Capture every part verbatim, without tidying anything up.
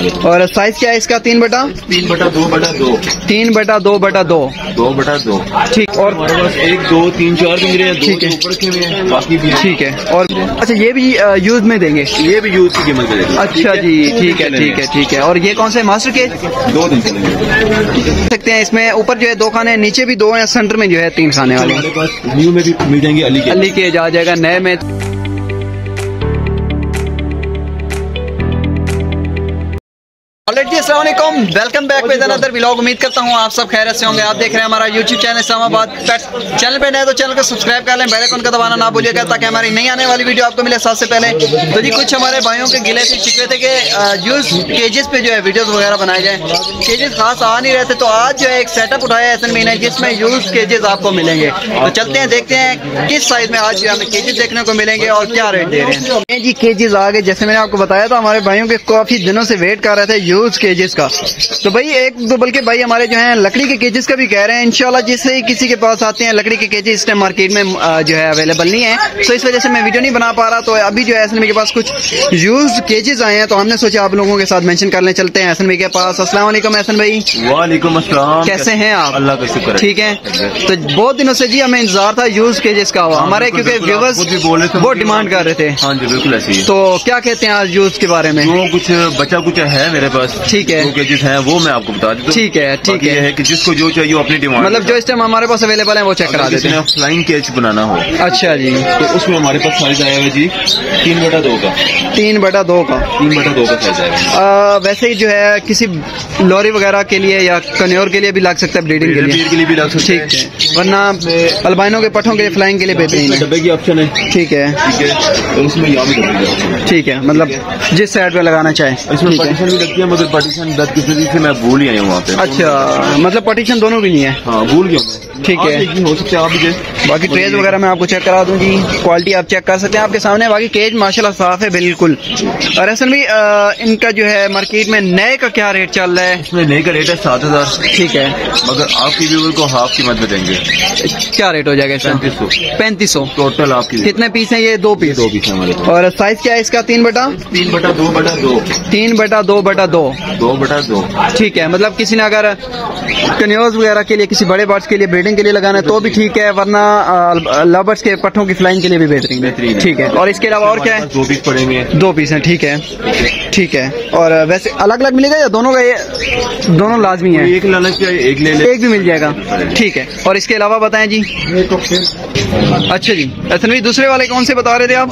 देंगे। और साइज क्या है इसका? तीन बटा तीन बटा दो बटा दो तीन बटा दो बटा दो दो बटा दो ठीक। और हमारे पास एक दो तीन चार पिंजरे हैं, दो ठीक है, ऊपर रखे हुए हैं, बाकी भी ठीक है। और अच्छा ये भी यूज में देंगे? ये भी यूज की कीमत है। अच्छा जी, ठीक है ठीक है ठीक है। और ये कौन से मास्टर के? दो दिन चलेंगे सकते हैं। इसमें ऊपर जो है दो खाने, नीचे भी दो हैं, सेंटर में जो है तीन खाने वाले। हमारे पास न्यू में भी मिल जाएंगे, अली के अली के जा जाएगा, नए में। अस्सलाम वालेकुम, welcome back with another vlog. उम्मीद करता हूँ आप सब खैरियत से होंगे। आप देख रहे हैं हमारा YouTube channel Islamabad pets. Channel पे नए तो चैनल को सब्सक्राइब कर लें, बेल आइकन का दबाना ना भूलिएगा ताकि हमारी नई आने वाली वीडियो आपको मिले सबसे पहले। तो जी कुछ हमारे भाइयों के गिले से शिकवे थे कि यूज केजेस पे जो है वीडियोस वगैरह बनाए जाए। केजेस खास आ नहीं रहे थे, तो आज जो है एक सेटअप उठाया है एसएन ने जिसमें यूज केजेस आपको मिलेंगे। तो चलते हैं, देखते हैं किस साइज में आज जो हमें केजेस देखने को मिलेंगे और क्या रेट दे रहे हैं। जी केजेस आ गए, जैसे मैंने आपको बताया था हमारे भाइयों के काफी दिनों से वेट कर रहे थे यूज केजेस का। तो भाई एक दो बल्कि भाई हमारे जो हैं लकड़ी के केजेस का भी कह रहे हैं। इंशाल्लाह जिससे ही किसी के पास आते हैं लकड़ी के केजेस इस टाइम मार्केट में जो है अवेलेबल नहीं है, तो इस वजह से मैं वीडियो नहीं बना पा रहा। तो अभी जो है एसएन के पास कुछ यूज केजेस आए हैं, तो हमने सोचा आप लोगों के साथ मेंशन कर ले। चलते हैं एसएन के पास। अस्सलाम वालेकुम एसएन भाई। वालेकुम अस्सलाम, कैसे हैं आप? अल्लाह का शुक्र है, ठीक है। तो बहुत दिनों से जी हमें इंतजार था यूज केजेस का, हमारे क्योंकि व्यूअर्स बहुत डिमांड कर रहे थे। हाँ जी बिल्कुल ऐसे ही। तो क्या कहते हैं आज यूज के बारे में? वो कुछ बचा कुछ है मेरे पास, ठीक है, केजेस हैं वो मैं आपको बता देता हूं। ठीक है ठीक है, है कि जिसको जो चाहिए वो अपनी डिमांड, मतलब जो इस टाइम हमारे पास अवेलेबल है वो चेक करा देते हैं। फ्लाइंग केज बनाना हो अच्छा जी, तो उसमें हमारे पास साइज आया है जी तीन बटा दो का तीन बटा दो का तीन बटा दो का साइज आएगा। आ, वैसे ही जो है किसी लॉरी वगैरह के लिए या कन्योर के लिए भी लग सकता है, ब्रीडिंग के लिए के लिए भी लग सकता है। ठीक है, वरना अल्बाइनो के पठों के लिए फ्लाइंग के लिए बेहतरीन है। डब्बे की ऑप्शन है, ठीक है ठीक है। और उसमें यहाँ भी डब्बे की ऑप्शन है, ठीक है, मतलब जिस साइड पे लगाना चाहे। इसमें पार्टीशन भी लगती है, मगर पार्टीशन दस किसी से मैं भूल ही आया हूँ वहाँ पे। अच्छा, मतलब पार्टीशन दोनों भी नहीं है? हाँ भूल गया मैं, ठीक है, हो सकता है आप भी। बाकी ट्रेज वगैरह मैं आपको चेक करा दूं जी, क्वालिटी आप चेक कर सकते हैं आपके सामने। बाकी केज माशाल्लाह साफ है बिल्कुल। और ऐसा भी इनका जो है मार्केट में नए का क्या रेट चल रहा है? इसमें नए का रेट है सात हजार, ठीक है, मगर आपकी व्यूअर को हाफ कीमत में देंगे। क्या रेट हो जाएगा इसका? पैंतीस सौ पैंतीस सौ टोटल आपकी। कितने पीस हैं ये? दो पीस। दो पीस है हमारे पास। और साइज क्या है इसका? तीन बटा तीन बटा दो बटा दो तीन बटा दो बटा दो दो बटा दो ठीक है। मतलब किसी ने अगर कन्योज वगैरह के लिए, किसी बड़े बर्ड्स के लिए ब्रीडिंग के लिए लगाना है तो भी ठीक है, वरना लवर्स के पट्टों की फ्लाइंग के लिए भी बेहतरीन बेहतरीन ठीक है। और इसके अलावा और क्या है? दो पीस पड़ेंगे। दो पीस हैं, ठीक है ठीक है। और वैसे अलग अलग मिलेगा या दोनों का? ये दोनों लाजमी है, एक लाना चाहिए, एक ले ले, एक भी मिल जाएगा, ठीक है। और इसके अलावा बताएं जी। अच्छा जी, अच्छा नहीं दूसरे वाले कौन से बता रहे थे आप?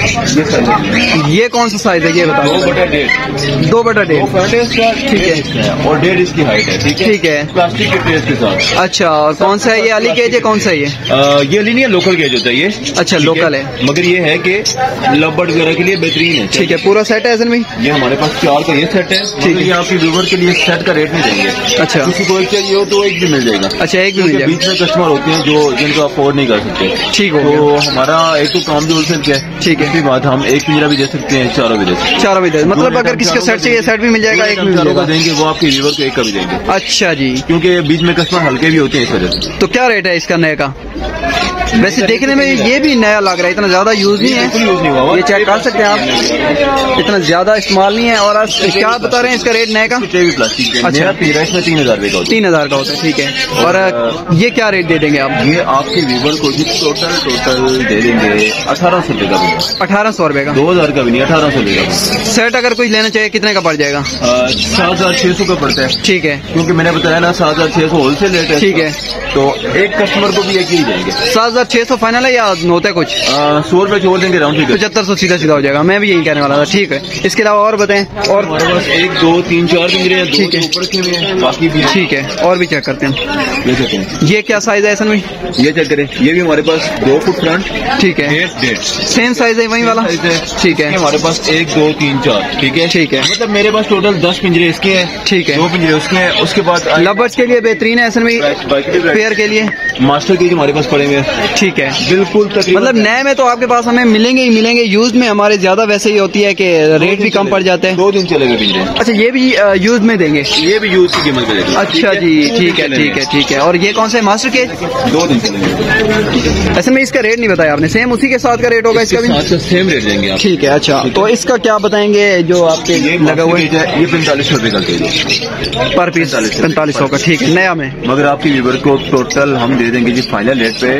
ये कौन सा साइज है ये बताओ? दो बटा डेढ़ दो बटा डेढ़ ठीक है, और डेढ़ इसकी हाइट है, ठीक है ठीक है, प्लास्टिक के ट्रेस के साथ। अच्छा, और कौन सा है ये? अली केज है? कौन सा है ये? ये अली नहीं है, लोकल केज होता है ये। अच्छा लोकल है, मगर ये है कि लव बर्ड वगैरह के लिए बेहतरीन है, ठीक है। पूरा सेट है ऐसे में? ये हमारे पास चार का ये सेट है, ठीक है। ये आपके व्यूअर के लिए सेट का रेट नहीं देंगे। अच्छा, किसी को एक चाहिए हो तो एक भी मिल जाएगा। अच्छा, एक भी मिल जाएगा। बीच में कस्टमर होते हैं जो जिनको अफोर्ड नहीं कर सकते, ठीक हो। तो हमारा एक तो काम भी होलसेल का है, ठीक है। इसके बाद हम एक पिंजरा भी दे सकते हैं, चारों भी दे सकते हैं, चारों भी दे, मतलब अगर किसी को सेट चाहिए सेट भी मिल जाएगा, एक भी मिल जाएगा देंगे, वो आपके व्यूअर को एक का भी देंगे। अच्छा जी, क्योंकि बीच में कस्टमर हल्के भी होते हैं इस वजह से। तो क्या रेट है इसका नए का? वैसे देखने में ये भी नया लग रहा है, इतना ज्यादा यूज नहीं है, यूज नहीं हुआ, ये चेक कर सकते हैं आप, इतना ज्यादा इस्तेमाल नहीं है। और क्या बता रहे हैं इसका रेट नए का? प्लास्टिक अच्छा इसमें तीन हजार का तीन हजार का होता है, ठीक है। और ये क्या रेट दे देंगे आप? ये आपके व्यूअर को जी टोटल टोटल दे देंगे अठारह सौ रुपए का। अठारह सौ रुपए का? दो हजार का भी नहीं, अठारह सौ रुपए का सेट अगर कोई लेना चाहिए कितने का पड़ जाएगा? सात हजार छह सौ का पड़ता है, ठीक है। क्योंकि मैंने बताया ना सात हजार छह सौ होलसेल रेट है, ठीक है। तो एक कस्टमर को भी एक ही जाएंगे। सात हजार छह सौ फाइनल है या होता है कुछ? सौ रुपए छोड़ देंगे राउंड फिगर, पचहत्तर सौ सीधा सीधा हो जाएगा। मैं भी यही कहने वाला था, ठीक है। इसके अलावा और बताएं। और हमारे पास एक दो तीन चार पिंजरे हैं, ठीक है, ऊपर के हुए हैं, बाकी भी ठीक है। और भी चेक करते हैं, ले सकते हैं। ये क्या साइज है ऐसा में? ये चेक करें, ये भी हमारे पास दो फुट फ्रंट, ठीक है, डेढ़ डेढ़ सेम साइज है वही वाला, ठीक है। हमारे पास एक दो तीन चार, ठीक है ठीक है। मतलब मेरे पास टोटल दस पिंजरे इसके हैं, ठीक है, दो पिंजरे उसके हैं। उसके बाद लवर्स के लिए बेहतरीन है ऐसा में, पेयर के लिए मास्टर केज हमारे पास पड़े हुए हैं, ठीक है, बिल्कुल तकरीबन। मतलब नए में तो आपके पास हमें मिलेंगे ही मिलेंगे, यूज में हमारे ज्यादा वैसे ही होती है कि रेट भी कम पड़ जाते हैं। दो दिन चलेगा बिजली। अच्छा, ये भी यूज में देंगे? ये भी यूज की कीमत मिलेगी। अच्छा जी, ठीक है ठीक है ठीक है। और ये कौन सा है, मास्टर केज? दो दिन चलेंगे। ऐसे में इसका रेट नहीं बताया आपने, सेम उसी के साथ का रेट होगा इसका भी? सेम रेट देंगे आप। ठीक है, अच्छा तो इसका क्या बताएंगे जो आपके लगा हुआ है? ये पैंतालीस सौ रुपए का केजी पर पीस पैंतालीस सौ का, ठीक है नया में। मगर आपकी व्यूवर को टोटल हम दे देंगे जी फाइनल रेट पे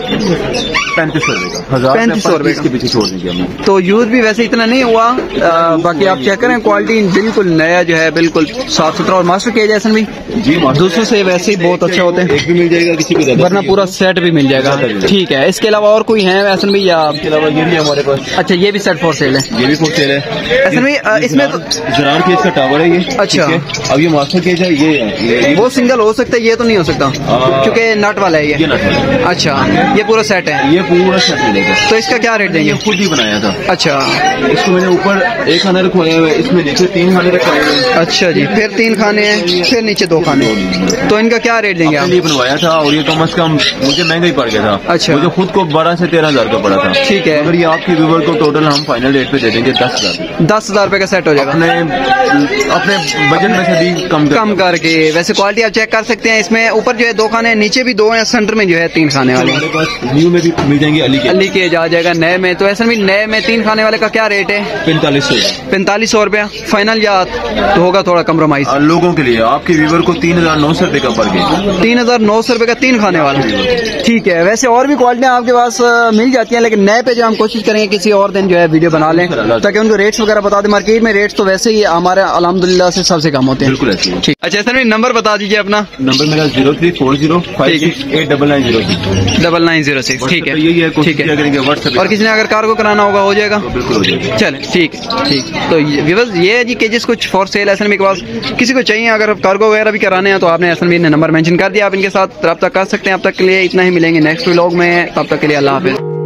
पैंतीस सौ रुपए का, हजार पैंतीस सौ रुपए के पीछे छोड़ देंगे हम। तो यूज भी वैसे इतना नहीं हुआ, आ, बाकी आप चेक करें क्वालिटी बिल्कुल नया जो है, बिल्कुल साफ सुथरा। और मास्टर केज ऐसा भी जी दूसरों से वैसे ही बहुत अच्छे होते हैं, एक भी मिल जाएगा किसी को, वरना पूरा सेट भी मिल जाएगा। ठीक है, इसके अलावा और कोई है ऐसा भी या? इसके अलावा ये भी हमारे पास। अच्छा, ये भी सेट फॉर सेल है? ये भी फॉर सेल है ऐसा भी इसमें तो जरार केज का टावर है ये। अच्छा, अब ये मास्टर केज है, ये है वो सिंगल हो सकता है, ये तो नहीं हो सकता क्योंकि नट वाला है ये। ये नट वाला है। अच्छा, ये पूरा सेट है? ये पूरा सेट मिलेगा। तो इसका क्या रेट देंगे? खुद ही बनाया था। अच्छा, इसको मैंने ऊपर एक खाना रखवाया हुआ है, इसमें नीचे तीन खाने रखवाए हुए हैं। अच्छा जी, फिर तीन खाने हैं, फिर नीचे दो खाने, तो इनका क्या रेट देंगे आप? ये बनवाया था और ये कम अज कम मुझे महंगा ही पड़ गया था। अच्छा, मुझे खुद को बारह से तेरह हजार का पड़ा था। ठीक है, अगर ये आपके व्यूवर को टोटल हम फाइनल रेट पे दे देंगे दस हजार दस हजार रुपए का सेट हो जाएगा अपने अपने बजट में से भी कम कम करके। वैसे क्वालिटी आप चेक कर सकते हैं, इसमें ऊपर जो है दो खाने, नीचे भी दो हैं, सेंटर में जो है तीन खाने वाले। हमारे पास न्यू में भी मिल जाएंगे, अली के अली के आ जाएगा नए में। तो ऐसा भी नए में तीन खाने वाले का क्या रेट है? पैंतालीस सौ पैंतालीस सौ रुपया फाइनल, या तो होगा थोड़ा कम्प्रोमाइज? लोगों के लिए आपके व्यूवर को तीन हजार नौ सौ रुपए का पड़ गया। तीन हजार नौ सौ रुपए का तीन खाने वाला, ठीक है। वैसे और भी क्वालिटियां आपके पास मिल जाती हैं, लेकिन नए पे जो हम कोशिश करेंगे किसी और दिन जो है वीडियो बना लें ताकि उनको रेट्स वगैरह बता दें। मार्केट में रेट्स तो वैसे ही हमारे अल्हम्दुलिल्लाह से सबसे कम होते हैं। बिल्कुल ऐसे ही। ठीक, अच्छा सर नंबर बता दीजिए अपना। नंबर मेरा zero three four zero five six eight double nine zero six double nine zero six ठीक है, यही है। ठीक है, करेंगे व्हाट्सएप। और किसी ने अगर कार्गो कराना होगा हो जाएगा? बिल्कुल हो जाएगा। चले ठीक है, ठीक। तो व्यूअर्स ये है जी केजेस कुछ for sale S N B के पास, किसी को चाहिए अगर कार्गो वगैरह भी कराने हैं तो आपने एस एन बी ने नंबर मेंशन कर दिया, आप इनके साथ रब्ता कर सकते हैं। अब तक के लिए इतना ही, मिलेंगे नेक्स्ट व्लॉग में, तब तक के लिए अल्लाह हाफिज।